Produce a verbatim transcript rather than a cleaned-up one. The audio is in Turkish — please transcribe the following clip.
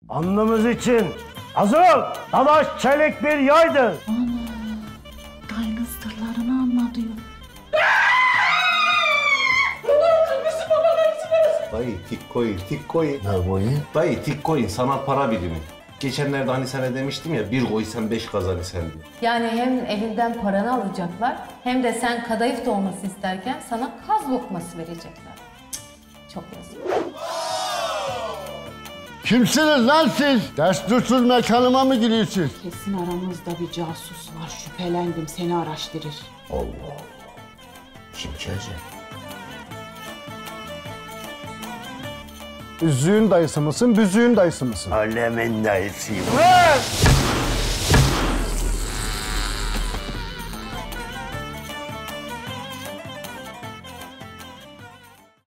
Alnımız için hazır ol. Dadaş çelik bir yaydır. Ana, dayının sırlarını anlatıyor. Dayı Tikcoin, Tikcoin. Ne boyu? Dayı Tikcoin sanal para birimi. Geçenlerde hani sana demiştim ya bir koy sen beş kazan sen diye. Yani hem elinden paranı alacaklar hem de sen kadayıf dolması isterken sana kaz lokması verecekler. Cık, çok yazık. Kimsiniz lan siz? Destursuz mekanıma mı giriyorsunuz? Kesin aramızda bir casus var. Şüphelendim, seni araştırır. Allah Allah. Kim gelecek? Üzüğün dayısı mısın, büzüğün dayısı mısın? Alemin dayısıyım.